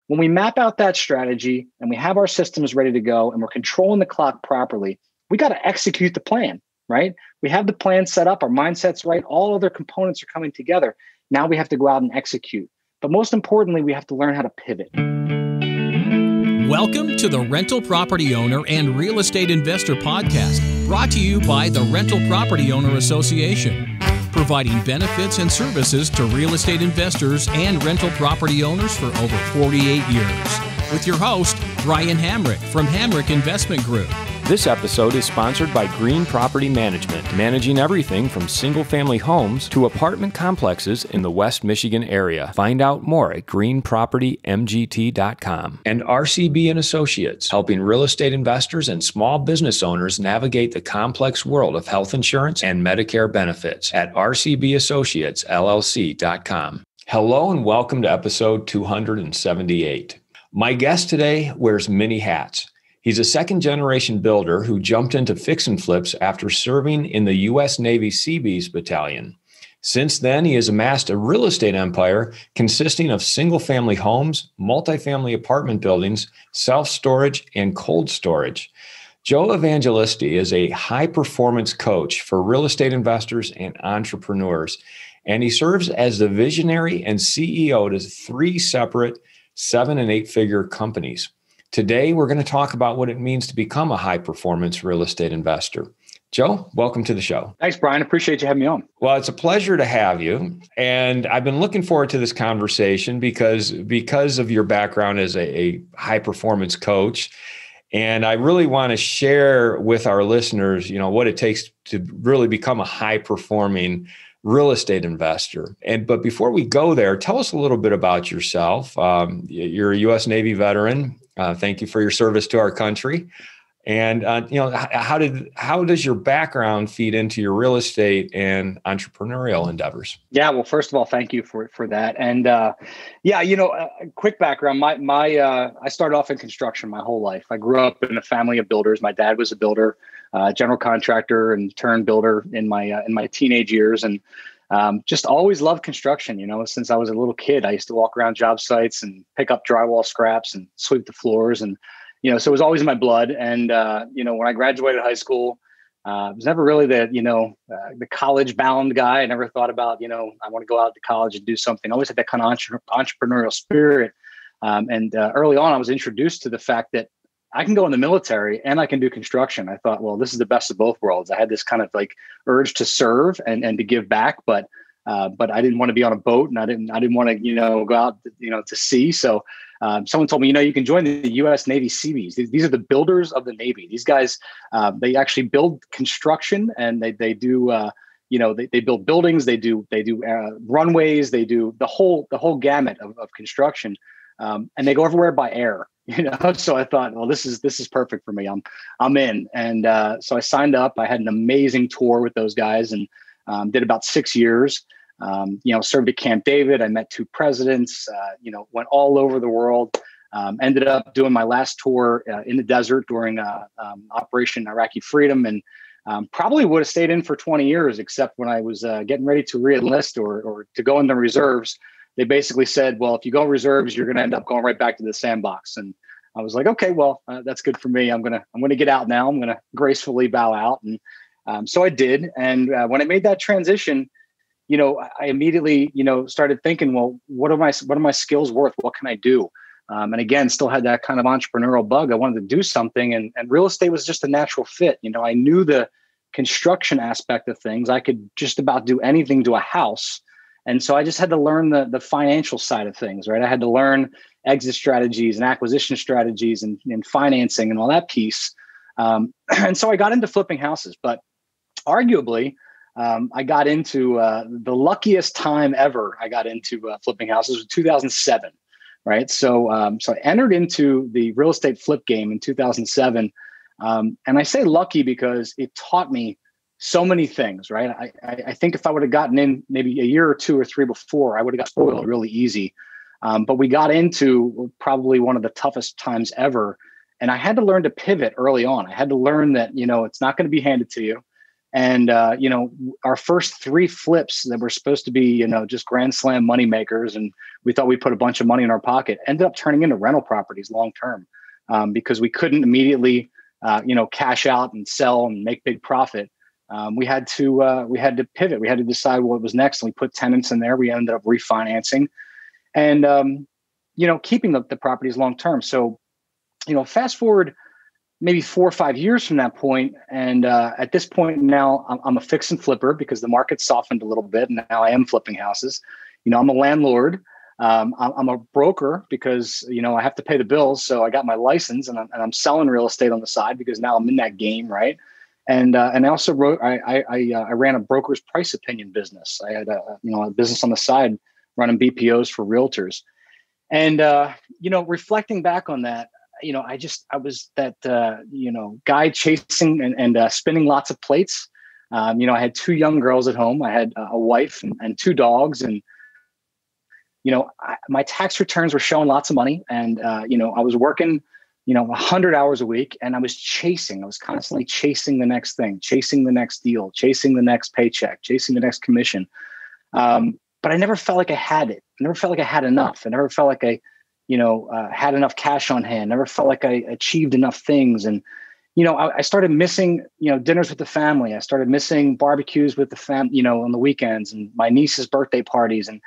When we map out that strategy and we have our systems ready to go and we're controlling the clock properly, we got to execute the plan, right? We have the plan set up, our mindset's right, all other components are coming together. Now we have to go out and execute. But most importantly, we have to learn how to pivot. Welcome to the Rental Property Owner and Real Estate Investor Podcast, brought to you by the Rental Property Owner Association, providing benefits and services to real estate investors and rental property owners for over 48 years. With your host, Brian Hamrick from Hamrick Investment Group. This episode is sponsored by Green Property Management, managing everything from single-family homes to apartment complexes in the West Michigan area. Find out more at greenpropertymgt.com. And RCB & Associates, helping real estate investors and small business owners navigate the complex world of health insurance and Medicare benefits at rcbassociatesllc.com. Hello and welcome to episode 278. My guest today wears many hats. He's a second-generation builder who jumped into fix and flips after serving in the U.S. Navy Seabees Battalion. Since then, he has amassed a real estate empire consisting of single-family homes, multifamily apartment buildings, self-storage, and cold storage. Joe Evangelisti is a high-performance coach for real estate investors and entrepreneurs, and he serves as the visionary and CEO to 3 separate 7- and 8-figure companies. Today, we're going to talk about what it means to become a high-performance real estate investor. Joe, welcome to the show. Thanks, Brian. Appreciate you having me on. Well, it's a pleasure to have you. And I've been looking forward to this conversation because of your background as a high-performance coach. And I really want to share with our listeners, what it takes to really become a high-performing real estate investor. But before we go there, tell us a little bit about yourself. You're a U.S. Navy veteran. Thank you for your service to our country. And how does your background feed into your real estate and entrepreneurial endeavors? Yeah, well, first of all, thank you for that. And a quick background. I started off in construction my whole life. I grew up in a family of builders. My dad was a builder, general contractor, and turned builder in my teenage years, and just always loved construction. Since I was a little kid, I used to walk around job sites and pick up drywall scraps and sweep the floors. And, so it was always in my blood. And, when I graduated high school, I was never really the college bound guy. I never thought about, I want to go out to college and do something. I always had that kind of entrepreneurial spirit. Early on, I was introduced to the fact that I can go in the military and I can do construction. I thought, well, this is the best of both worlds. I had this kind of like urge to serve and to give back, but I didn't want to be on a boat, and I didn't want to, go out, to sea. So someone told me, you can join the U.S. Navy Seabees. These are the builders of the Navy. These guys, they actually build construction, and they do, they build buildings. They do runways. They do the whole gamut of construction, and they go everywhere by air. So I thought, well, this is perfect for me. I'm in. And so I signed up. I had an amazing tour with those guys, and did about 6 years. Served at Camp David. I met 2 presidents, went all over the world. Ended up doing my last tour in the desert during Operation Iraqi Freedom, and probably would have stayed in for 20 years, except when I was getting ready to re-enlist or to go into reserves. They basically said, well, if you go reserves, you're going to end up going right back to the sandbox. And I was like, okay, well, that's good for me. I'm going to get out now. I'm going to gracefully bow out. And so I did. And when I made that transition, I immediately, started thinking, well, what are my skills worth? What can I do? And again, still had that kind of entrepreneurial bug. I wanted to do something, and real estate was just a natural fit. I knew the construction aspect of things. I could just about do anything to a house. And so I just had to learn the financial side of things, right? I had to learn exit strategies and acquisition strategies and financing and all that piece. And so I got into flipping houses, but arguably, I got into the luckiest time ever. I got into flipping houses was 2007, right? So I entered into the real estate flip game in 2007. And I say lucky because it taught me so many things, right? I think if I would have gotten in maybe a year or 2 or 3 before, I would have got spoiled really easy. But we got into probably one of the toughest times ever. And I had to learn to pivot early on. I had to learn that, it's not going to be handed to you. And, our first 3 flips that were supposed to be, just grand slam money makers, and we thought we put a bunch of money in our pocket, ended up turning into rental properties long term, because we couldn't immediately, cash out and sell and make big profit. We had to pivot. We had to decide what was next. And we put tenants in there. We ended up refinancing and, keeping the properties long term. So, fast forward maybe 4 or 5 years from that point. And at this point now, I'm a fix and flipper because the market softened a little bit. And now I am flipping houses. I'm a landlord. I'm a broker because, I have to pay the bills. So I got my license and I'm selling real estate on the side because now I'm in that game, right? And I also I ran a broker's price opinion business. I had a business on the side running BPOs for realtors. And, reflecting back on that, I was that, guy chasing and spinning lots of plates. I had 2 young girls at home. I had a wife and 2 dogs. And, my tax returns were showing lots of money. And, I was working, 100 hours a week. And I was constantly chasing the next thing, chasing the next deal, chasing the next paycheck, chasing the next commission. But I never felt like I had it. I never felt like I had enough. I never felt like I had enough cash on hand, never felt like I achieved enough things. And, I started missing, dinners with the family. I started missing barbecues with the family, on the weekends and my niece's birthday parties. And,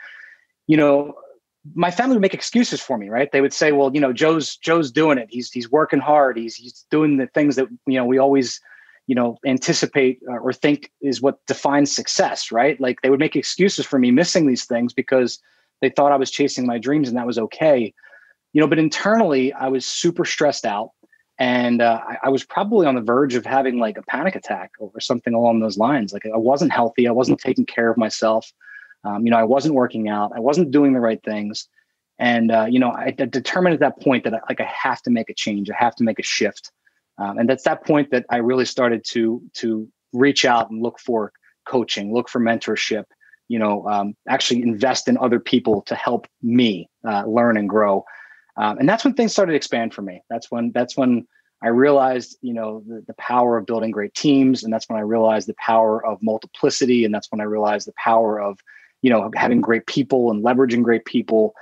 my family would make excuses for me, right? They would say, well, Joe's doing it. He's working hard. He's doing the things that, we always, anticipate or think is what defines success, right? Like they would make excuses for me missing these things because they thought I was chasing my dreams and that was okay. But internally I was super stressed out and I was probably on the verge of having like a panic attack or something along those lines. Like I wasn't healthy. I wasn't taking care of myself. I wasn't working out. I wasn't doing the right things. And, I determined at that point that I have to make a change. I have to make a shift. And that's that point that I really started to reach out and look for coaching, look for mentorship, actually invest in other people to help me learn and grow. And that's when things started to expand for me. That's when I realized, the power of building great teams. And that's when I realized the power of multiplicity. And that's when I realized the power of, having great people and leveraging great people,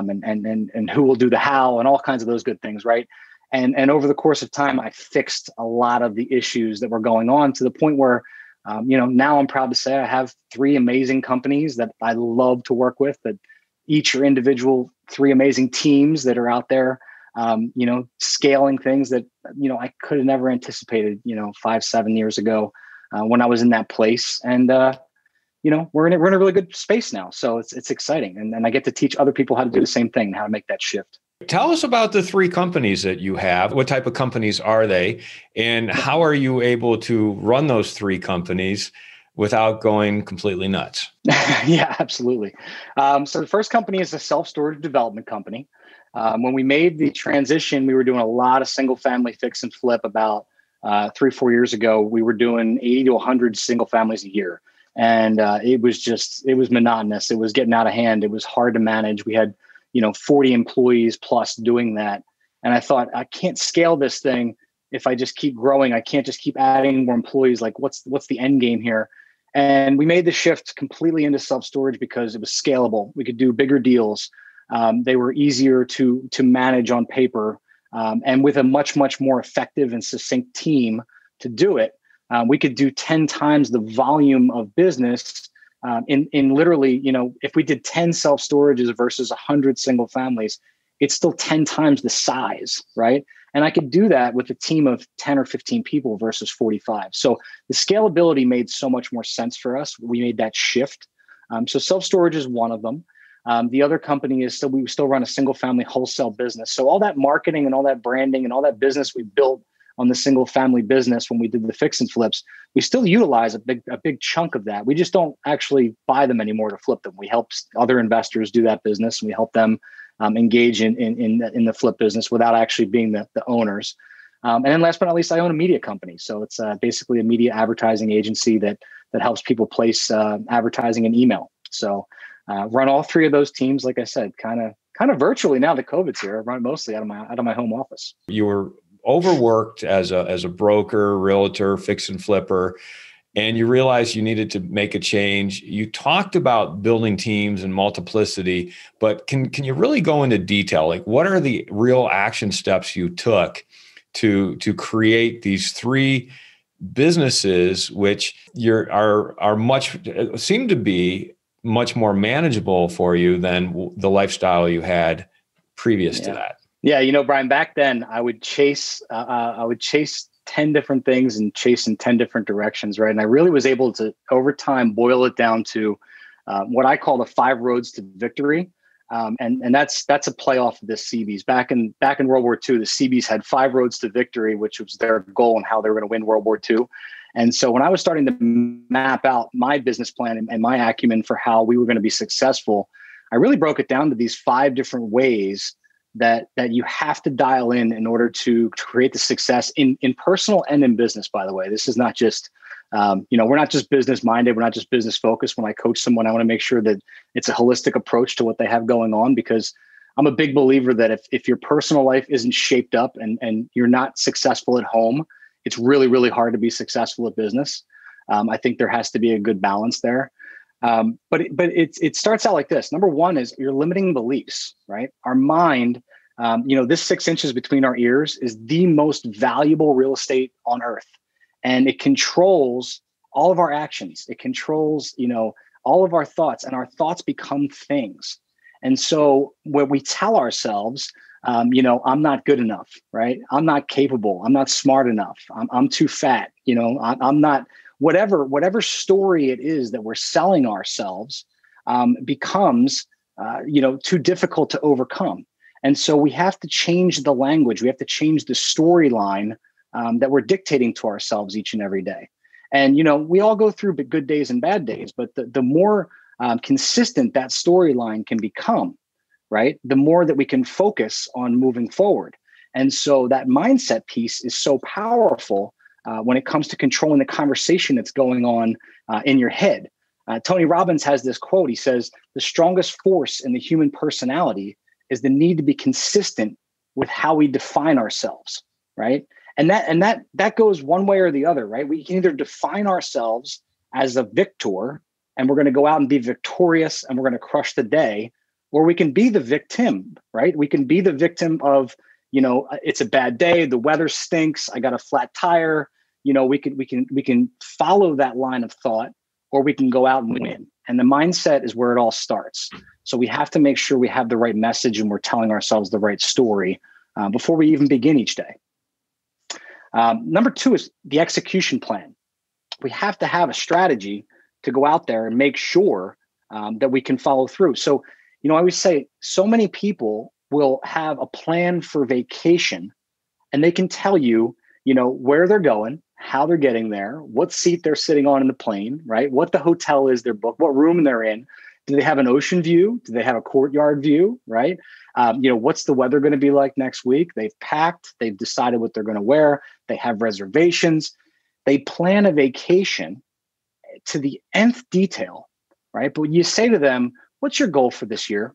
and who will do the how and all kinds of those good things. Right. And over the course of time, I fixed a lot of the issues that were going on to the point where, now I'm proud to say I have 3 amazing companies that I love to work with, that each are individual 3 amazing teams that are out there, scaling things that, I could have never anticipated, 5-7 years ago when I was in that place. And, we're in a really good space now. So it's exciting. And I get to teach other people how to do the same thing, how to make that shift. Tell us about the 3 companies that you have. What type of companies are they? And how are you able to run those 3 companies without going completely nuts? Yeah, absolutely. So the first company is a self-storage development company. When we made the transition, we were doing a lot of single family fix and flip about 3-4 years ago. We were doing 80 to 100 single families a year. And it was monotonous. It was getting out of hand. It was hard to manage. We had 40 employees plus doing that. And I thought, I can't scale this thing if I just keep growing. I can't just keep adding more employees. Like what's the end game here? And we made the shift completely into self-storage because it was scalable. We could do bigger deals. They were easier to manage on paper. And with a much, much more effective and succinct team to do it, we could do 10 times the volume of business in literally, if we did 10 self-storages versus 100 single families, it's still 10 times the size, right? And I could do that with a team of 10 or 15 people versus 45. So the scalability made so much more sense for us. We made that shift. So self-storage is one of them. The other company is we still run a single family wholesale business. So all that marketing and all that branding and all that business we built on the single family business when we did the fix and flips, we still utilize a big chunk of that. We just don't actually buy them anymore to flip them. We help other investors do that business, and we help them engage in the flip business without actually being the owners. And then last but not least, I own a media company. So it's basically a media advertising agency that helps people place advertising in email. So run all 3 of those teams, like I said, kind of virtually now that COVID's here. I run mostly out of my home office. You were overworked as a broker, realtor, fix and flipper. and you realized you needed to make a change. You talked about building teams and multiplicity, but can you really go into detail? Like, what are the real action steps you took to create these three businesses, which seem to be much more manageable for you than the lifestyle you had previous to that? Yeah, Brian, back then I would chase 10 different things and chase in 10 different directions, right? And I really was able to, over time, boil it down to what I call the 5 roads to victory. And that's a playoff of the Seabees. Back in World War II, the Seabees had 5 roads to victory, which was their goal and how they were going to win World War II. And so when I was starting to map out my business plan and my acumen for how we were going to be successful, I really broke it down to these 5 different ways that you have to dial in order to create the success in personal and in business. By the way, this is not just, we're not just business minded. We're not just business focused. When I coach someone, I want to make sure that it's a holistic approach to what they have going on, because I'm a big believer that if your personal life isn't shaped up and you're not successful at home, it's really, really hard to be successful at business. I think there has to be a good balance there. But it starts out like this. Number one is you're limiting beliefs, right? Our mind, this 6 inches between our ears is the most valuable real estate on earth. And it controls all of our actions. It controls, all of our thoughts, and our thoughts become things. And so when we tell ourselves, I'm not good enough, right? I'm not capable. I'm not smart enough. I'm too fat. I'm not, whatever story it is that we're selling ourselves becomes, too difficult to overcome. And so we have to change the language. We have to change the storyline that we're dictating to ourselves each and every day. And, we all go through good days and bad days, but the more consistent that storyline can become, right, the more that we can focus on moving forward. And so that mindset piece is so powerful when it comes to controlling the conversation that's going on in your head. Tony Robbins has this quote. He says, the strongest force in the human personality is the need to be consistent with how we define ourselves, right? And that goes one way or the other, right? We can either define ourselves as a victor and we're going to go out and be victorious and we're going to crush the day, or we can be the victim, right? We can be the victim of, it's a bad day, the weather stinks, I got a flat tire. We can follow that line of thought, or we can go out and win. And the mindset is where it all starts. So we have to make sure we have the right message and we're telling ourselves the right story before we even begin each day. Number 2 is the execution plan. We have to have a strategy to go out there and make sure that we can follow through. So, I always say so many people will have a plan for vacation and they can tell you, where they're going, how they're getting there, what seat they're sitting on in the plane, right? What the hotel is they're booked, what room they're in. Do they have an ocean view? Do they have a courtyard view, right? What's the weather going to be like next week? They've packed, they've decided what they're going to wear. They have reservations. They plan a vacation to the nth detail, right? But when you say to them, what's your goal for this year?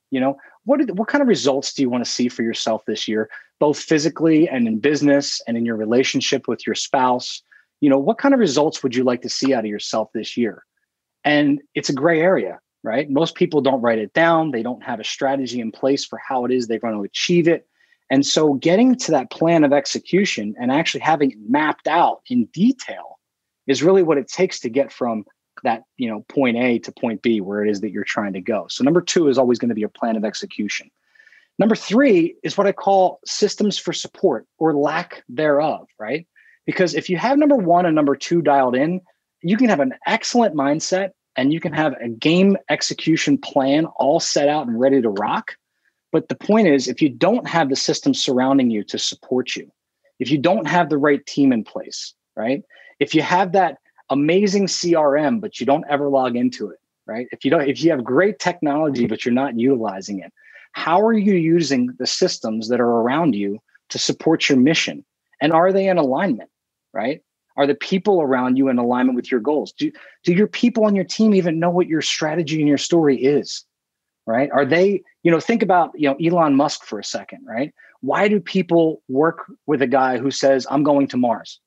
What kind of results do you want to see for yourself this year, both physically and in business and in your relationship with your spouse? What kind of results would you like to see out of yourself this year? And it's a gray area, right? Most people don't write it down. They don't have a strategy in place for how it is they're going to achieve it. And so getting to that plan of execution and actually having it mapped out in detail is really what it takes to get from that, point A to point B, where it is that you're trying to go. So number 2 is always going to be your plan of execution. Number 3 is what I call systems for support or lack thereof, right? Because if you have number 1 and number 2 dialed in, you can have an excellent mindset and you can have a game execution plan all set out and ready to rock. But the point is, if you don't have the systems surrounding you to support you, if you don't have the right team in place, right? If you have that amazing CRM, but you don't ever log into it, right? If you have great technology, but you're not utilizing it, how are you using the systems that are around you to support your mission? And are they in alignment, right? Are the people around you in alignment with your goals? Do your people on your team even know what your strategy and your story is, right? Are they, think about, Elon Musk for a second, right? Why do people work with a guy who says, I'm going to Mars?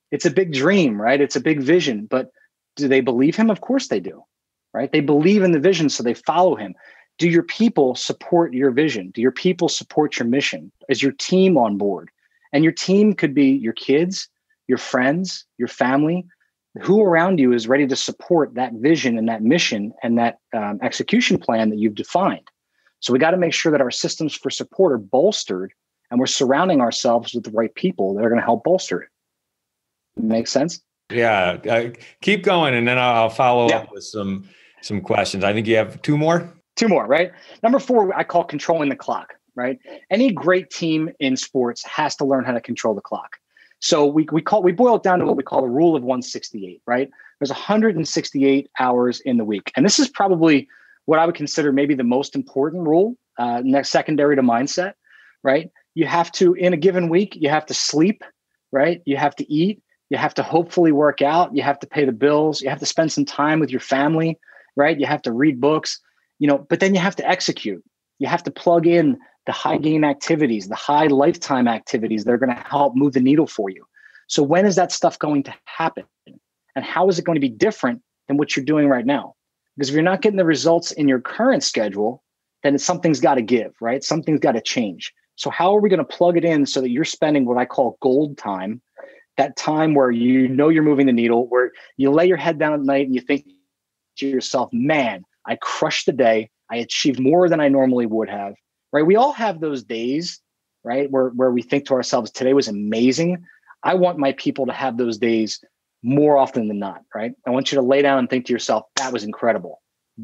It's a big dream, right? It's a big vision, but do they believe him? Of course they do, right? They believe in the vision, so they follow him. Do your people support your vision? Do your people support your mission? Is your team on board? And your team could be your kids, your friends, your family. Who around you is ready to support that vision and that mission and that execution plan that you've defined? So we got to make sure that our systems for support are bolstered, and we're surrounding ourselves with the right people that are going to help bolster it. Make sense? Yeah. Keep going, and then I'll follow up with some questions. I think you have two more. Two more, right? Number 4, I call controlling the clock, right? Any great team in sports has to learn how to control the clock. So we boil it down to what we call the rule of 168, right? There's 168 hours in the week. And this is probably what I would consider maybe the most important rule, next secondary to mindset, right? You have to, in a given week, you have to sleep, right? You have to eat, you have to hopefully work out, you have to pay the bills, you have to spend some time with your family, right? You have to read books, but then you have to execute. You have to plug in the high gain activities, the high lifetime activities that are going to help move the needle for you. So when is that stuff going to happen? And how is it going to be different than what you're doing right now? Because if you're not getting the results in your current schedule, then something's got to give, right? Something's got to change. So how are we going to plug it in so that you're spending what I call gold time, that time where you're moving the needle, where you lay your head down at night and you think to yourself, man, I crushed the day. I achieved more than I normally would have, right? We all have those days, right? Where we think to ourselves, today was amazing. I want my people to have those days more often than not, right? I want you to lay down and think to yourself, that was incredible.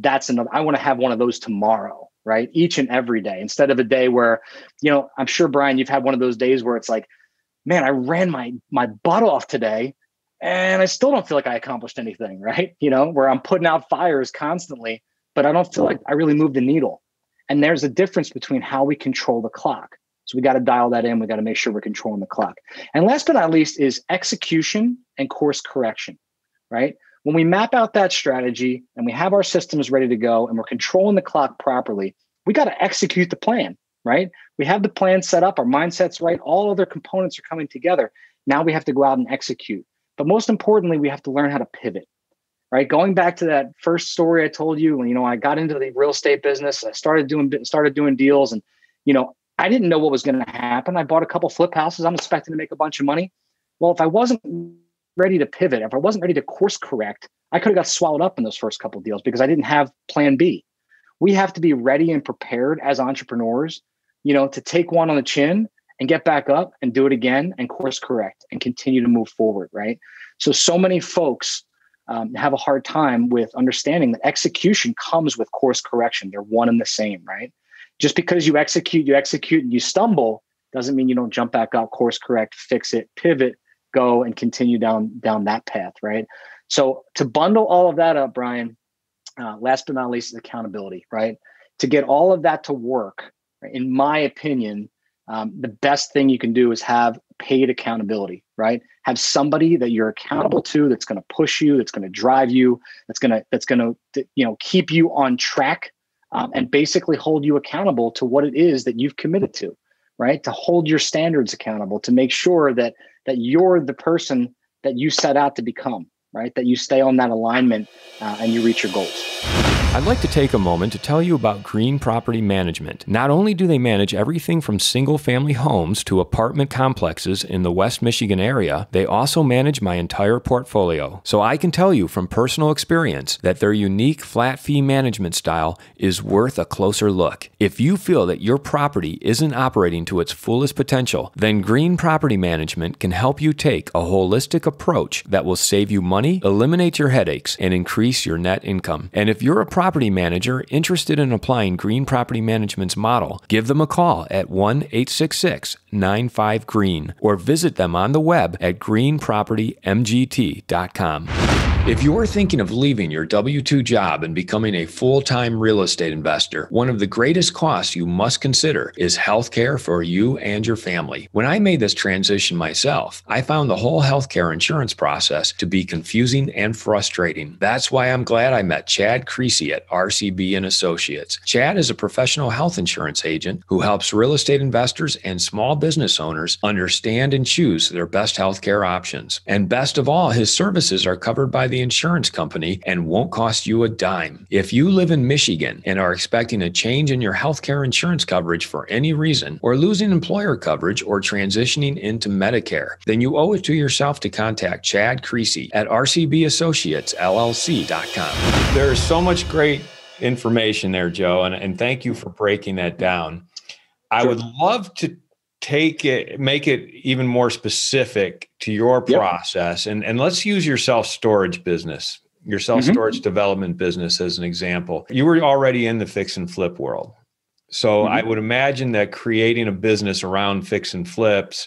I want to have one of those tomorrow, right? Each and every day, instead of a day where, I'm sure, Brian, you've had one of those days where it's like, man, I ran my butt off today and I still don't feel like I accomplished anything, right? Where I'm putting out fires constantly, but I don't feel like I really moved the needle. And there's a difference between how we control the clock. So we got to dial that in. We got to make sure we're controlling the clock. And last but not least is execution and course correction, right? When we map out that strategy and we have our systems ready to go and we're controlling the clock properly, we got to execute the plan, right? We have the plan set up, our mindset's right, all other components are coming together. Now we have to go out and execute. But most importantly, we have to learn how to pivot, right? Going back to that first story I told you, when I got into the real estate business, I started doing deals, and I didn't know what was going to happen. I bought a couple flip houses. I'm expecting to make a bunch of money. Well, if I wasn't ready to pivot, if I wasn't ready to course correct, I could have got swallowed up in those first couple of deals because I didn't have plan B. We have to be ready and prepared as entrepreneurs, to take one on the chin and get back up and do it again and course correct and continue to move forward, right? So many folks have a hard time with understanding that execution comes with course correction. They're one and the same, right? Just because you execute and you stumble doesn't mean you don't jump back up, course correct, fix it, pivot, go and continue down that path, right? So to bundle all of that up, Brian, last but not least is accountability, right? To get all of that to work, right, in my opinion, the best thing you can do is have paid accountability, right? Have somebody that you're accountable to that's going to push you, that's going to drive you, that's going to keep you on track, and basically hold you accountable to what it is that you've committed to, right? To hold your standards accountable, to make sure that you're the person that you set out to become, right? That you stay on that alignment and you reach your goals. I'd like to take a moment to tell you about Green Property Management. Not only do they manage everything from single-family homes to apartment complexes in the West Michigan area, they also manage my entire portfolio. So I can tell you from personal experience that their unique flat fee management style is worth a closer look. If you feel that your property isn't operating to its fullest potential, then Green Property Management can help you take a holistic approach that will save you money, eliminate your headaches, and increase your net income. And if you're a property manager interested in applying Green Property Management's model, give them a call at 1-866-95-GREEN or visit them on the web at greenpropertymgt.com. If you're thinking of leaving your W-2 job and becoming a full-time real estate investor, one of the greatest costs you must consider is healthcare for you and your family. When I made this transition myself, I found the whole healthcare insurance process to be confusing and frustrating. That's why I'm glad I met Chad Creasy at RCB and Associates. Chad is a professional health insurance agent who helps real estate investors and small business owners understand and choose their best healthcare options. And best of all, his services are covered by the insurance company and won't cost you a dime. If you live in Michigan and are expecting a change in your healthcare insurance coverage for any reason, or losing employer coverage or transitioning into Medicare, then you owe it to yourself to contact Chad Creasy at rcbassociatesllc.com. There's so much great information there, Joe, and thank you for breaking that down. I would love to make it even more specific to your process. And let's use your self-storage business, your self-storage development business as an example. You were already in the fix and flip world. So I would imagine that creating a business around fix and flips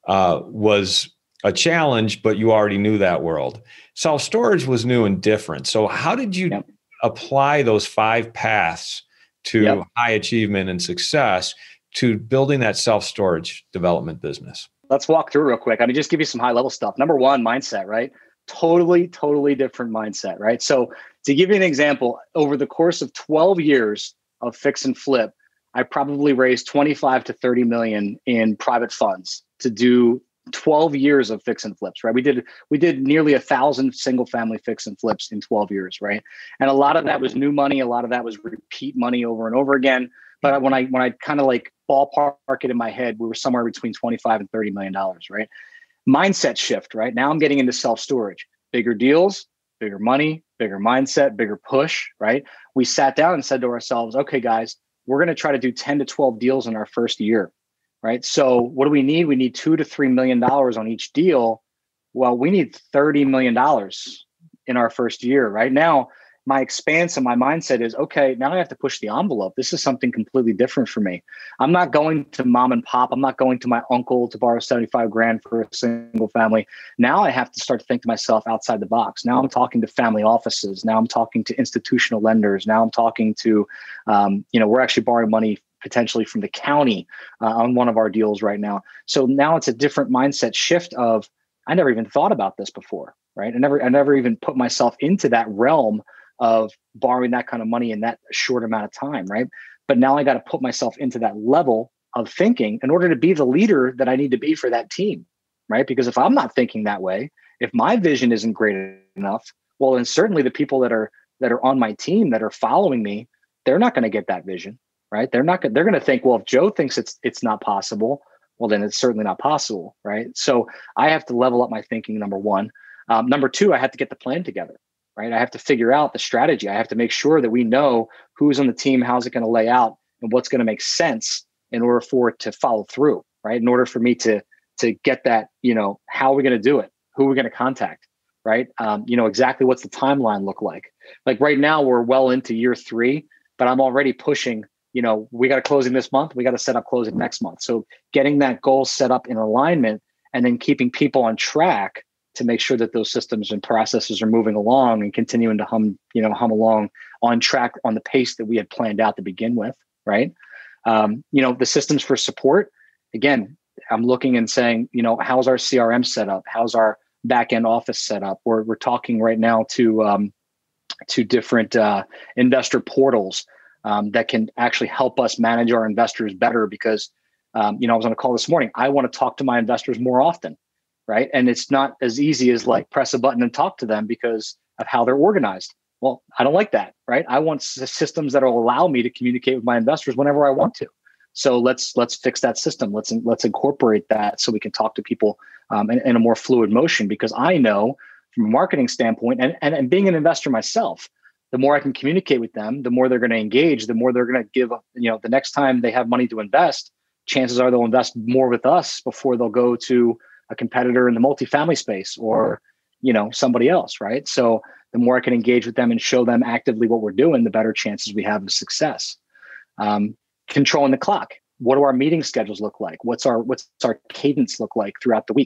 was a challenge, but you already knew that world. Self-storage was new and different. So how did you apply those 5 paths to high achievement and success to building that self-storage development business? Let's walk through real quick. I mean, just give you some high level stuff. Number one, mindset, right? Totally different mindset, right? So to give you an example, over the course of 12 years of fix and flip, I probably raised 25 to 30 million in private funds to do 12 years of fix and flips, right? We did nearly 1,000 single family fix and flips in 12 years, right? And a lot of that was new money. A lot of that was repeat money over and over again. But when I kind of like ballpark it in my head, we were somewhere between 25 and $30 million, right? Mindset shift, right? Now I'm getting into self-storage, bigger deals, bigger money, bigger mindset, bigger push, right? We sat down and said to ourselves, okay, guys, we're going to try to do 10 to 12 deals in our first year, right? So what do we need? We need $2 to $3 million on each deal. Well, we need $30 million in our first year. Right now, my expanse and my mindset is, okay, now I have to push the envelope. This is something completely different for me. I'm not going to mom and pop. I'm not going to my uncle to borrow 75 grand for a single family. Now I have to start to think to myself outside the box. Now I'm talking to family offices. Now I'm talking to institutional lenders. Now I'm talking to, we're actually borrowing money potentially from the county on one of our deals right now. So now it's a different mindset shift of, I never even thought about this before, right? I never even put myself into that realm of borrowing that kind of money in that short amount of time, right? But now I got to put myself into that level of thinking in order to be the leader that I need to be for that team, right? Because if I'm not thinking that way, if my vision isn't great enough, well, then certainly the people that are on my team that are following me, they're not going to get that vision, right? They're going to think, well, if Joe thinks it's not possible, well, then it's certainly not possible, right? So I have to level up my thinking, number one. Number two, I have to get the plan together. Right? I have to figure out the strategy. I have to make sure that we know who's on the team, how's it going to lay out, and what's going to make sense in order for it to follow through, right? In order for me to get that, how are we going to do it? Who are we going to contact, right? Exactly what's the timeline look like? Like right now, we're well into year 3, but I'm already pushing, we got a closing this month. We got to set up closing next month. So getting that goal set up in alignment and then keeping people on track to make sure that those systems and processes are moving along and continuing to hum along on track on the pace that we had planned out to begin with, right? The systems for support, again, I'm looking and saying, how's our CRM set up? How's our back-end office set up? We're talking right now to different investor portals that can actually help us manage our investors better because, I was on a call this morning. I want to talk to my investors more often. Right. And it's not as easy as like press a button and talk to them because of how they're organized. Well, I don't like that. Right. I want systems that will allow me to communicate with my investors whenever I want to. So let's fix that system. Let's incorporate that so we can talk to people in a more fluid motion, because I know from a marketing standpoint and being an investor myself, the more I can communicate with them, the more they're going to engage, the more they're going to give, the next time they have money to invest, chances are they'll invest more with us before they'll go to a competitor in the multifamily space or, somebody else, right? So the more I can engage with them and show them actively what we're doing, the better chances we have of success. Controlling the clock. What do our meeting schedules look like? What's our cadence look like throughout the week,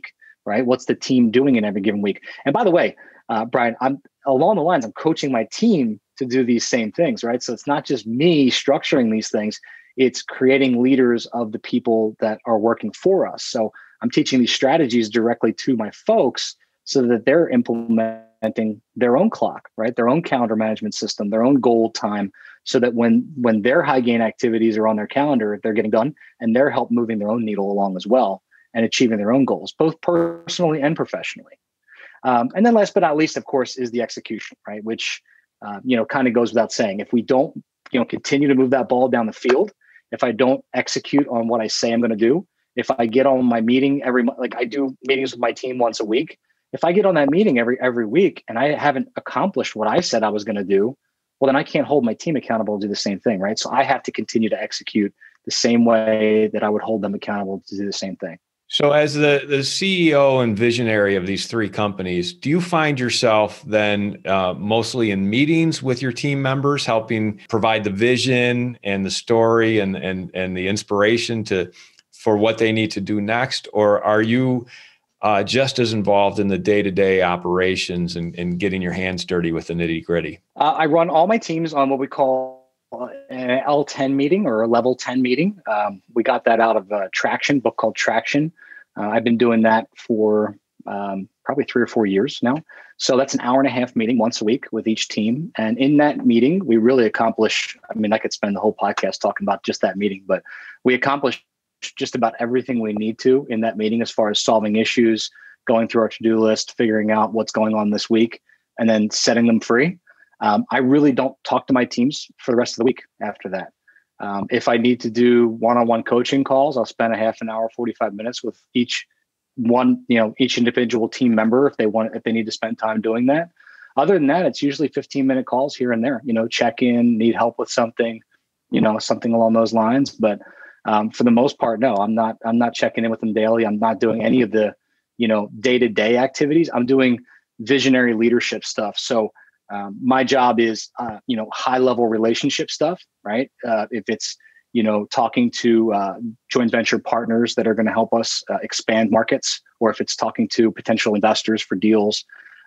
right? What's the team doing in every given week? And by the way, Brian, I'm along the lines, I'm coaching my team to do these same things, right? So it's not just me structuring these things, it's creating leaders of the people that are working for us. So I'm teaching these strategies directly to my folks so that they're implementing their own clock, right? Their own calendar management system, their own goal time, so that when their high gain activities are on their calendar, they're getting done and they're help moving their own needle along as well and achieving their own goals, both personally and professionally. And then last but not least, of course, is the execution, right? Which, kind of goes without saying. If we don't, continue to move that ball down the field, if I don't execute on what I say I'm going to do, if I get on my meeting every month, like I do meetings with my team once a week, if I get on that meeting every week and I haven't accomplished what I said I was going to do, well, then I can't hold my team accountable to do the same thing, right? So I have to continue to execute the same way that I would hold them accountable to do the same thing. So as the CEO and visionary of these three companies, do you find yourself then mostly in meetings with your team members, helping provide the vision and the story and the inspiration for what they need to do next? Or are you just as involved in the day-to-day operations and getting your hands dirty with the nitty-gritty? I run all my teams on what we call an L10 meeting or a level 10 meeting. We got that out of Traction, book called Traction. I've been doing that for probably 3 or 4 years now. So that's an hour-and-a-half meeting once a week with each team. And in that meeting, we really accomplish, I could spend the whole podcast talking about just that meeting, but we accomplish just about everything we need to in that meeting as far as solving issues, going through our to-do list, figuring out what's going on this week, and then setting them free. I really don't talk to my teams for the rest of the week after that. If I need to do one-on-one coaching calls, I'll spend a half an hour, 45 minutes with each individual team member if they need to spend time doing that. Other than that, it's usually 15-minute calls here and there, check in, need help with something, something along those lines. But for the most part, no, I'm not checking in with them daily. I'm not doing any of the, day-to-day activities. I'm doing visionary leadership stuff. So my job is, high-level relationship stuff, right? If it's, talking to joint venture partners that are going to help us expand markets, or if it's talking to potential investors for deals,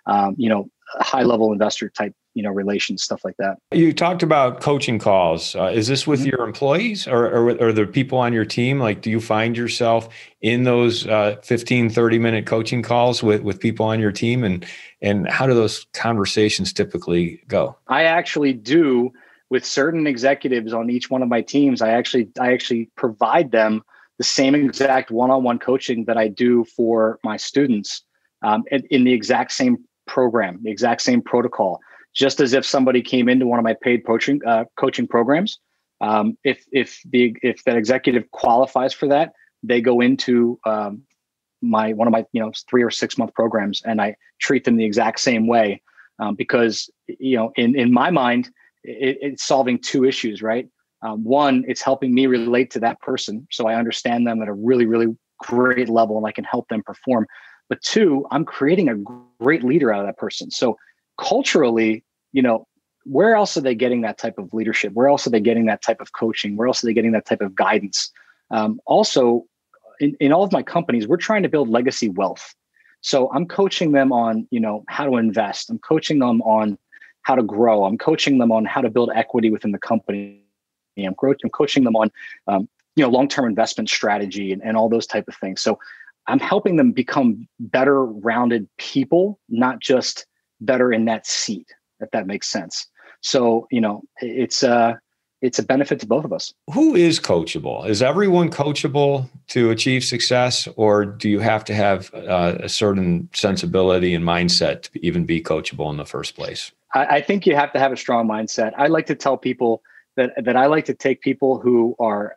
high-level investor type, relations, stuff like that. You talked about coaching calls. Is this with your employees or the people on your team? Like, do you find yourself in those 15, 30-minute coaching calls with people on your team? And how do those conversations typically go? I actually do with certain executives on each one of my teams. I actually provide them the same exact one-on-one coaching that I do for my students in the exact same program, the exact same protocol. Just as if somebody came into one of my paid coaching programs, if that executive qualifies for that, they go into one of my 3 or 6 month programs, and I treat them the exact same way because in my mind it's solving 2 issues, right? One, it's helping me relate to that person, so I understand them at a really, really great level, and I can help them perform. But 2, I'm creating a great leader out of that person. So culturally, where else are they getting that type of leadership? Where else are they getting that type of coaching? Where else are they getting that type of guidance? Also, in all of my companies, we're trying to build legacy wealth. So I'm coaching them on, how to invest. I'm coaching them on how to grow. I'm coaching them on how to build equity within the company. I'm coaching them on, long-term investment strategy and all those type of things. So I'm helping them become better rounded people, not just better in that seat, if that makes sense. So, it's a benefit to both of us. Who is coachable? Is everyone coachable to achieve success, or do you have to have a certain sensibility and mindset to even be coachable in the first place? I think you have to have a strong mindset. I like to tell people that I like to take people who are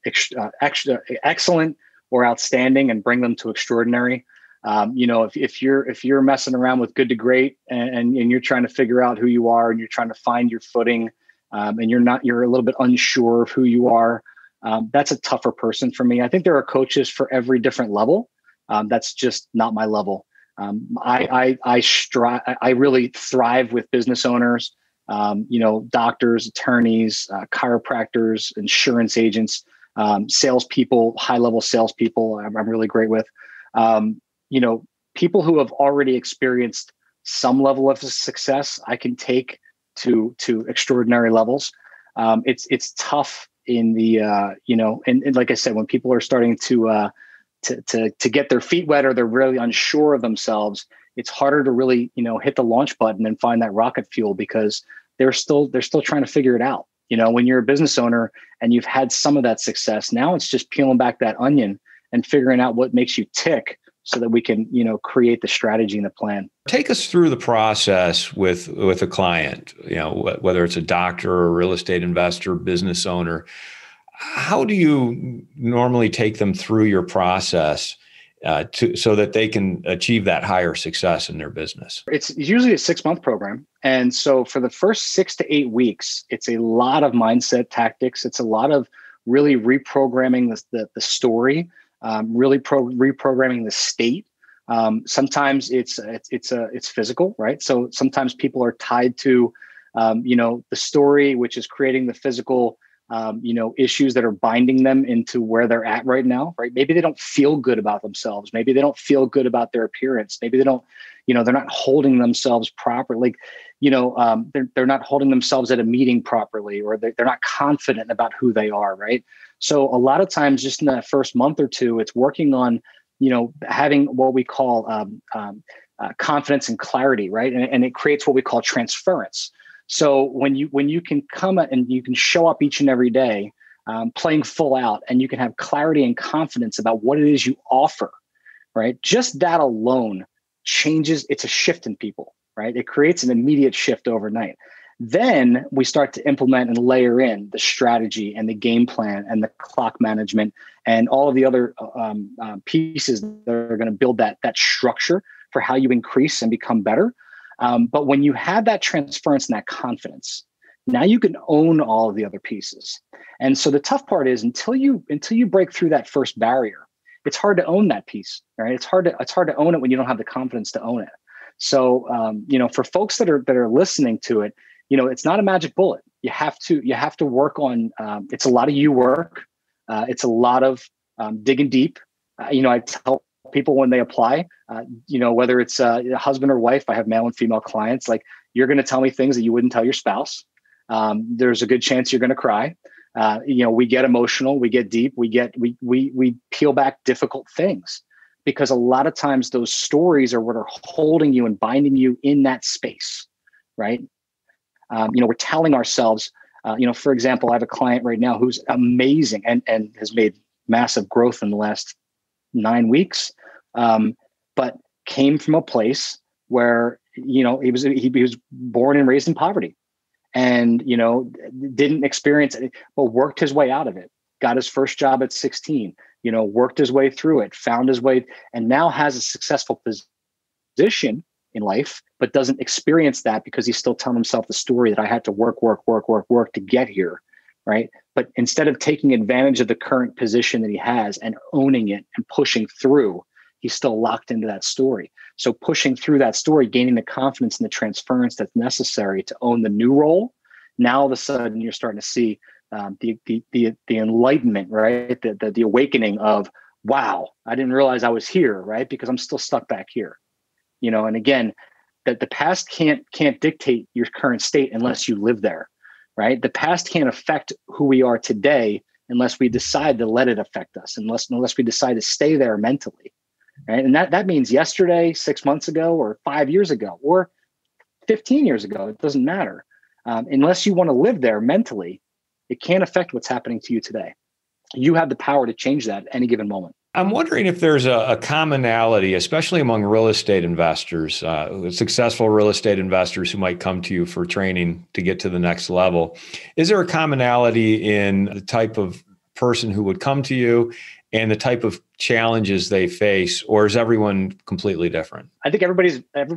excellent or outstanding and bring them to extraordinary. If you're messing around with good to great and you're trying to figure out who you are and you're trying to find your footing, and you're a little bit unsure of who you are, that's a tougher person for me. I think there are coaches for every different level. That's just not my level. I really thrive with business owners, doctors, attorneys, chiropractors, insurance agents, salespeople, high-level salespeople. I'm really great with. people who have already experienced some level of success, I can take to extraordinary levels. It's tough in the and like I said, when people are starting to get their feet wet, or they're really unsure of themselves, it's harder to really hit the launch button and find that rocket fuel, because they're still trying to figure it out. When you're a business owner and you've had some of that success, now it's just peeling back that onion and figuring out what makes you tick, so that we can, create the strategy and the plan. Take us through the process with a client, whether it's a doctor or a real estate investor, business owner. How do you normally take them through your process so that they can achieve that higher success in their business? It's usually a 6-month program. And so for the first 6 to 8 weeks, it's a lot of mindset tactics. It's a lot of really reprogramming the story, reprogramming the state. Sometimes it's physical, right? So sometimes people are tied to, the story, which is creating the physical, issues that are binding them into where they're at right now, right? Maybe they don't feel good about themselves. Maybe they don't feel good about their appearance. Maybe they don't, they're not holding themselves properly. They're not holding themselves at a meeting properly, or they're not confident about who they are, right? So a lot of times, just in that first month or two, it's working on, having what we call confidence and clarity, right? And it creates what we call transference. So when you can come and you can show up each and every day, playing full out, and you can have clarity and confidence about what it is you offer, right? Just that alone changes. It's a shift in people, right? It creates an immediate shift overnight. Then we start to implement and layer in the strategy and the game plan and the clock management and all of the other pieces that are going to build that structure for how you increase and become better. But when you have that transference and that confidence, now you can own all of the other pieces. And so the tough part is until you break through that first barrier, it's hard to own that piece, right? It's hard to own it when you don't have the confidence to own it. So for folks that are listening to it, it's not a magic bullet. You have to work on. It's a lot of you work. It's a lot of digging deep. I tell people when they apply, whether it's a husband or wife, I have male and female clients, like, you're going to tell me things that you wouldn't tell your spouse. There's a good chance you're going to cry. We get emotional, we get deep, we peel back difficult things, because a lot of times those stories are what are holding you and binding you in that space, right? We're telling ourselves, for example, I have a client right now who's amazing and has made massive growth in the last 9 weeks, but came from a place where, he was born and raised in poverty, and, didn't experience it, but worked his way out of it, got his first job at 16, worked his way through it, found his way, and now has a successful position in life, but doesn't experience that because he's still telling himself the story that I had to work to get here, right? But instead of taking advantage of the current position that he has and owning it and pushing through, he's still locked into that story. So pushing through that story, gaining the confidence and the transference that's necessary to own the new role, now all of a sudden you're starting to see the enlightenment, right? The awakening of, wow, I didn't realize I was here, right? Because I'm still stuck back here. And again, that the past can't dictate your current state unless you live there, right? The past can't affect who we are today unless we decide to let it affect us, unless we decide to stay there mentally, right? And that means yesterday, 6 months ago, or 5 years ago, or 15 years ago. It doesn't matter. Unless you want to live there mentally, it can't affect what's happening to you today. You have the power to change that at any given moment. I'm wondering if there's a commonality, especially among real estate investors, successful real estate investors who might come to you for training to get to the next level. Is there a commonality in the type of person who would come to you and the type of challenges they face, or is everyone completely different? I think everybody's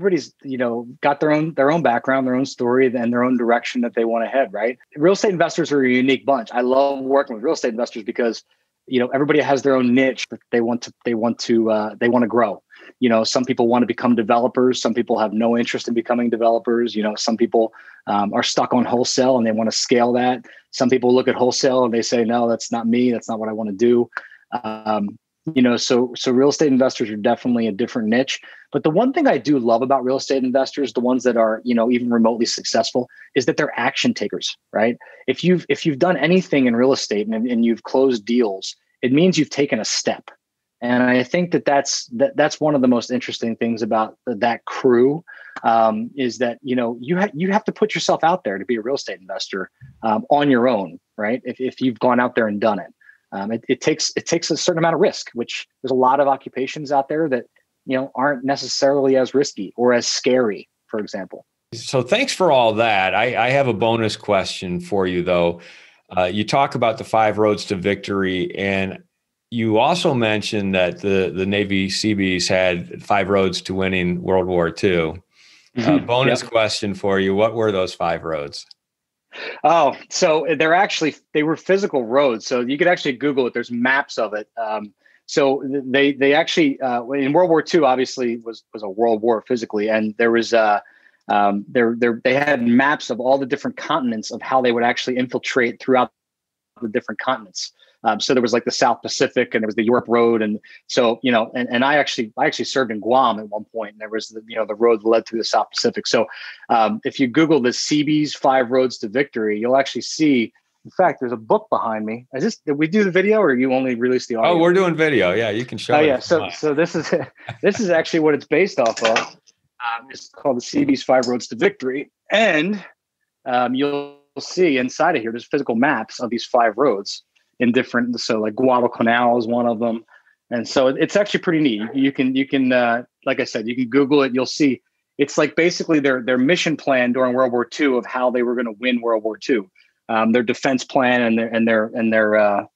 got their own background, their own story, and their own direction that they want to head, right? Real estate investors are a unique bunch. I love working with real estate investors because everybody has their own niche that they want to grow. Some people want to become developers. Some people have no interest in becoming developers. Some people are stuck on wholesale and they want to scale that. Some people look at wholesale and they say, no, that's not me. That's not what I want to do. So real estate investors are definitely a different niche. But the one thing I do love about real estate investors, the ones that are, even remotely successful, is that they're action takers, right? If you've done anything in real estate and you've closed deals, it means you've taken a step. And I think that's one of the most interesting things about that crew, is that you have to put yourself out there to be a real estate investor on your own, right? If you've gone out there and done it, it takes a certain amount of risk. Which there's a lot of occupations out there that aren't necessarily as risky or as scary, for example. So thanks for all that. I have a bonus question for you though. You talk about the 5 roads to victory, and you also mentioned that the Navy Seabees had 5 roads to winning World War II. Bonus question for you. What were those 5 roads? Oh, so they were physical roads. So you could actually Google it. There's maps of it. So they actually, in World War II, obviously was a world war physically. And there was, they had maps of all the different continents of how they would actually infiltrate throughout the different continents. So there was like the South Pacific, and there was the Europe Road, and so and I actually served in Guam at one point, and there was the road that led through the South Pacific. So if you Google the Seabees 5 Roads to Victory, you'll actually see. In fact, there's a book behind me. Did we do the video, or you only released the audio? Oh, we're doing video. Yeah, you can show. Oh yeah. So this is actually what it's based off of. It's called the Seabees 5 Roads to Victory, and you'll see inside of here there's physical maps of these 5 roads. In different, so like Guadalcanal is one of them, and so it's actually pretty neat. You can like I said, you can Google it. You'll see it's like basically their mission plan during World War II of how they were going to win World War II, their defense plan and their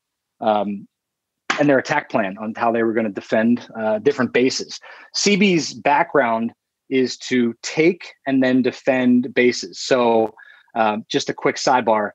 attack plan on how they were going to defend different bases. Seabees' background is to take and then defend bases. So just a quick sidebar,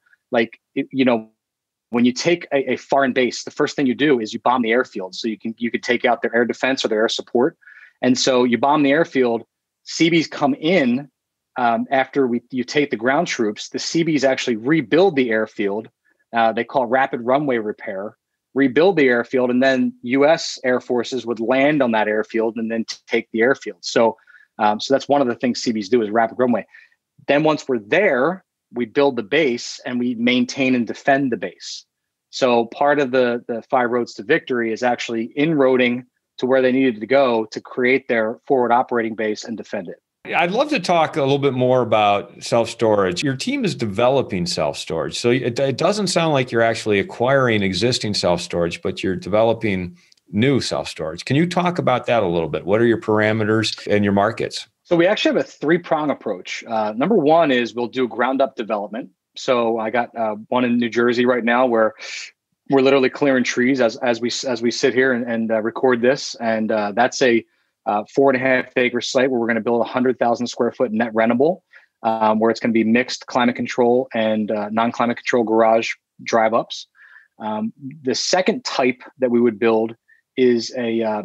when you take a foreign base, the first thing you do is you bomb the airfield, so you could take out their air defense or their air support. And so you bomb the airfield. Seabees come in after you take the ground troops. The Seabees actually rebuild the airfield. They call it rapid runway repair. Rebuild the airfield, and then U.S. Air Forces would land on that airfield and then take the airfield. So that's one of the things Seabees do is rapid runway. Then once we're there, we build the base and we maintain and defend the base. So part of the 5 roads to victory is actually inroading to where they needed to go to create their forward operating base and defend it. I'd love to talk a little bit more about self-storage. Your team is developing self-storage. So it doesn't sound like you're actually acquiring existing self-storage, but you're developing new self-storage. Can you talk about that a little bit? What are your parameters and your markets? So we actually have a 3-prong approach. Number one is we'll do ground up development. So I got one in New Jersey right now where we're literally clearing trees as we sit here and record this. And that's a 4.5 acre site where we're going to build 100,000 square foot net rentable, where it's going to be mixed climate control and non-climate control garage drive ups. The second type that we would build is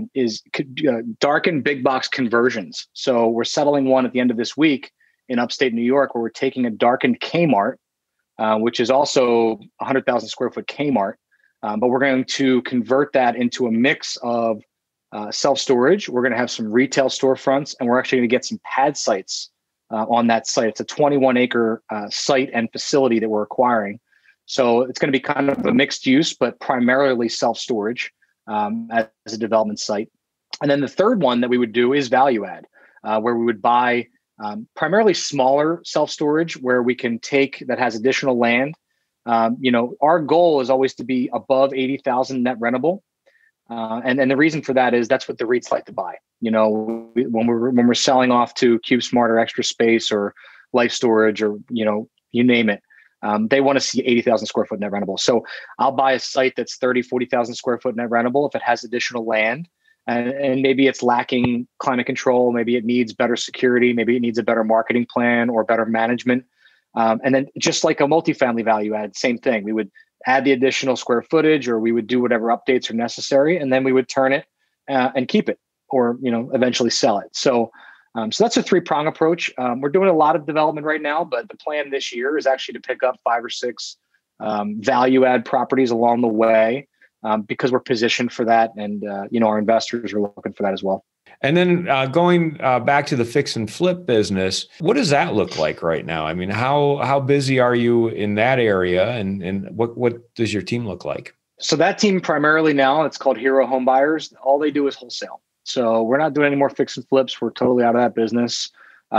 darkened big box conversions. So we're settling one at the end of this week in upstate New York, where we're taking a darkened Kmart, which is also 100,000 square foot Kmart, but we're going to convert that into a mix of self-storage. We're going to have some retail storefronts, and we're actually going to get some pad sites on that site. It's a 21 acre site and facility that we're acquiring. So it's going to be kind of a mixed use, but primarily self-storage. As a development site. And then the third one that we would do is value add, where we would buy primarily smaller self-storage where we can take that has additional land. Our goal is always to be above 80,000 net rentable. And the reason for that is that's what the REITs like to buy. When we're selling off to CubeSmart or Extra Space or Life Storage or, you name it. They want to see 80,000 square foot net rentable. So I'll buy a site that's 30, 40,000 square foot net rentable if it has additional land and maybe it's lacking climate control. Maybe it needs better security. Maybe it needs a better marketing plan or better management. And then just like a multifamily value add, same thing. We would add the additional square footage or we would do whatever updates are necessary. And then we would turn it and keep it or, eventually sell it. So that's a 3-prong approach. We're doing a lot of development right now, but the plan this year is actually to pick up 5 or 6 value add properties along the way because we're positioned for that. And, our investors are looking for that as well. And then going back to the fix and flip business, what does that look like right now? I mean, how busy are you in that area, and what does your team look like? So that team primarily now, it's called Hero Home Buyers. All they do is wholesale. So we're not doing any more fix and flips. We're totally out of that business.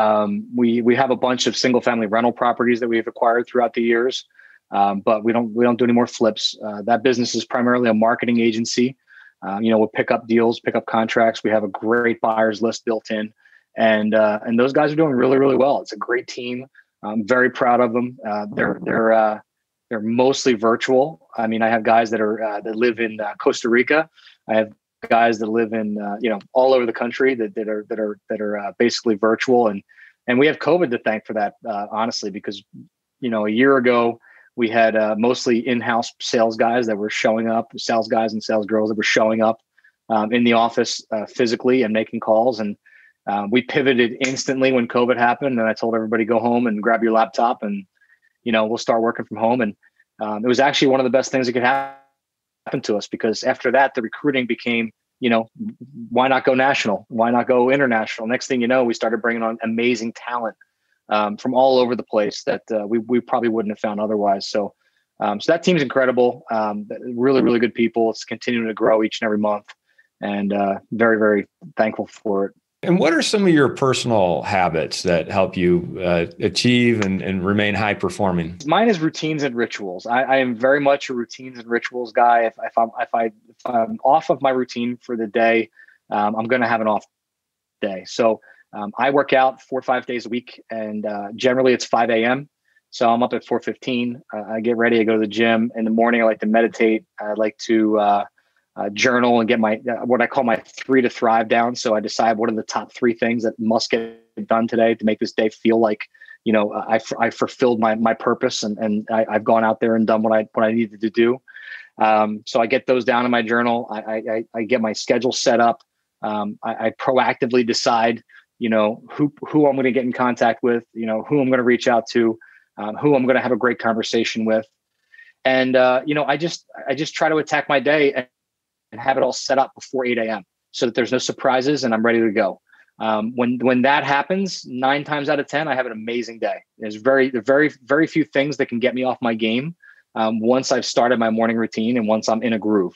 We have a bunch of single family rental properties that we've acquired throughout the years, but we don't do any more flips. That business is primarily a marketing agency. We'll pick up deals, pick up contracts. We have a great buyers list built in, and those guys are doing really, really well. It's a great team. I'm very proud of them. They're mostly virtual. I mean, I have guys that live in Costa Rica. I have guys that live in all over the country that are basically virtual, and we have COVID to thank for that, honestly, because a year ago we had mostly in-house sales guys that were showing up, sales guys and sales girls that were showing up in the office physically and making calls, and we pivoted instantly when COVID happened, and I told everybody, go home and grab your laptop, and we'll start working from home. And it was actually one of the best things that could happen to us, because after that, the recruiting became, why not go national? Why not go international? Next thing you know, we started bringing on amazing talent from all over the place that we probably wouldn't have found otherwise. So that team's incredible. Really, really good people. It's continuing to grow each and every month, and very, very thankful for it. And what are some of your personal habits that help you achieve and remain high performing? Mine is routines and rituals. I am very much a routines and rituals guy. If I'm off of my routine for the day, I'm going to have an off day. So I work out 4 or 5 days a week, and generally it's 5 a.m. So I'm up at 4:15. I get ready. I go to the gym in the morning. I like to meditate. I like to journal and get my what I call my 3 to thrive down. So I decide what are the top 3 things that must get done today to make this day feel like I fulfilled my purpose, and I've gone out there and done what I needed to do. So I get those down in my journal. I get my schedule set up. I proactively decide who I'm going to get in contact with, who I'm going to reach out to, who I'm going to have a great conversation with, and I just try to attack my day and have it all set up before 8 a.m. so that there's no surprises and I'm ready to go. When that happens, 9 times out of 10, I have an amazing day. There's very, very few things that can get me off my game once I've started my morning routine and once I'm in a groove.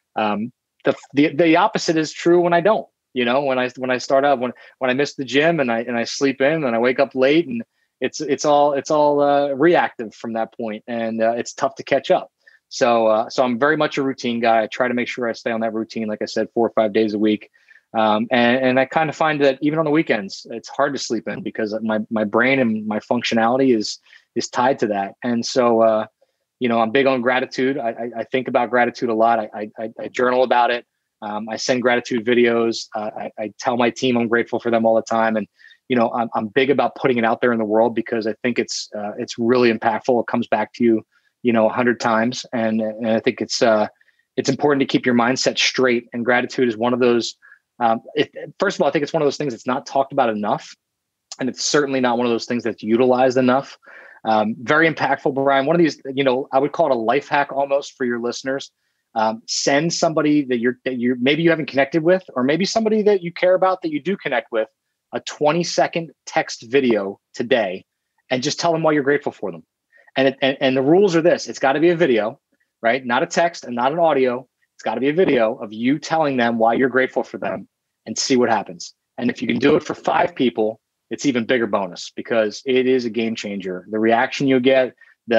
The opposite is true when I don't. When I start out, when I miss the gym and I sleep in and I wake up late, and it's all reactive from that point, and it's tough to catch up. So I'm very much a routine guy. I try to make sure I stay on that routine, like I said, 4 or 5 days a week. And I kind of find that even on the weekends, it's hard to sleep in because my brain and my functionality is tied to that. And so, I'm big on gratitude. I think about gratitude a lot. I journal about it. I send gratitude videos. I tell my team I'm grateful for them all the time. And, I'm big about putting it out there in the world because I think it's really impactful. It comes back to you, 100 times. And I think it's important to keep your mindset straight. And gratitude is one of those. First of all, I think it's one of those things that's not talked about enough. And it's certainly not one of those things that's utilized enough. Very impactful, Brian. One of these, I would call it a life hack almost for your listeners. Send somebody that you're maybe you haven't connected with, or maybe somebody that you care about that you do connect with, a 20-second text video today, and just tell them why you're grateful for them. And the rules are this: it's got to be a video, right? Not a text and not an audio. It's got to be a video of you telling them why you're grateful for them, and see what happens. And if you can do it for 5 people, it's even bigger bonus, because it is a game changer. The reaction you'll get,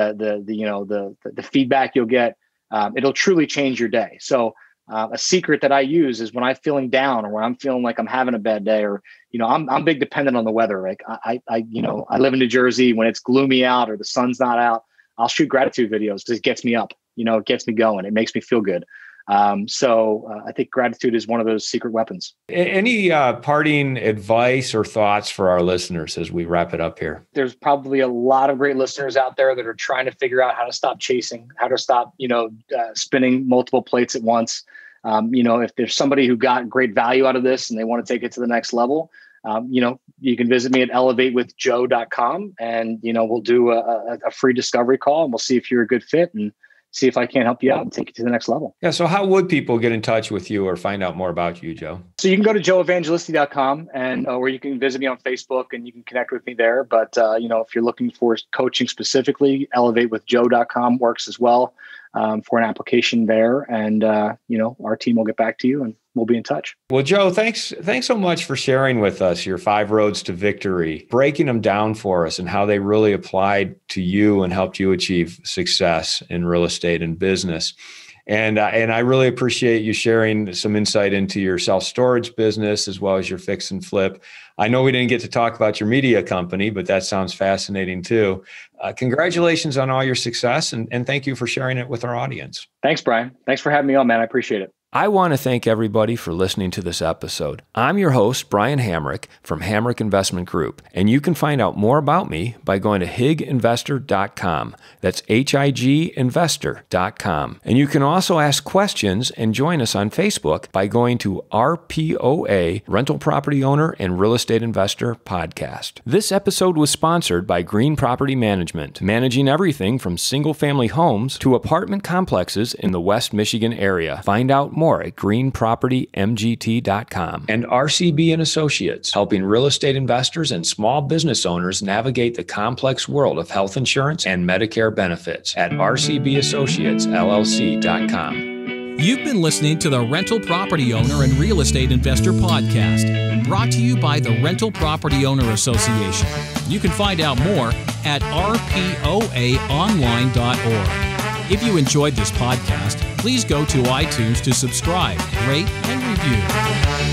the feedback you'll get, it'll truly change your day. So a secret that I use is when I'm feeling down, or when I'm feeling like I'm having a bad day, or I'm big dependent on the weather. Like I live in New Jersey. When it's gloomy out or the sun's not out, I'll shoot gratitude videos because it gets me up. It gets me going. It makes me feel good. So I think gratitude is one of those secret weapons. Any parting advice or thoughts for our listeners as we wrap it up here? There's probably a lot of great listeners out there that are trying to figure out how to stop chasing, how to stop, spinning multiple plates at once. If there's somebody who got great value out of this and they want to take it to the next level, you can visit me at elevatewithjoe.com, and, we'll do a free discovery call, and we'll see if you're a good fit and see if I can't help you out and take you to the next level. Yeah. So how would people get in touch with you or find out more about you, Joe? So you can go to joeevangelisti.com and or you can visit me on Facebook and you can connect with me there. But, if you're looking for coaching specifically, elevatewithjoe.com works as well for an application there. And, our team will get back to you and we'll be in touch. Well, Joe, thanks so much for sharing with us your 5 roads to victory, breaking them down for us and how they really applied to you and helped you achieve success in real estate and business. And I really appreciate you sharing some insight into your self-storage business as well as your fix and flip. I know we didn't get to talk about your media company, but that sounds fascinating too. Congratulations on all your success and thank you for sharing it with our audience. Thanks, Brian. Thanks for having me on, man. I appreciate it. I want to thank everybody for listening to this episode. I'm your host, Brian Hamrick from Hamrick Investment Group, and you can find out more about me by going to higinvestor.com. That's higinvestor.com. And you can also ask questions and join us on Facebook by going to RPOA, Rental Property Owner and Real Estate Investor Podcast. This episode was sponsored by Green Property Management, managing everything from single-family homes to apartment complexes in the West Michigan area. Find out more at greenpropertymgt.com. And RCB and Associates, helping real estate investors and small business owners navigate the complex world of health insurance and Medicare benefits at rcbassociatesllc.com. You've been listening to the Rental Property Owner and Real Estate Investor Podcast, brought to you by the Rental Property Owner Association. You can find out more at rpoaonline.org. If you enjoyed this podcast, please go to iTunes to subscribe, rate, and review.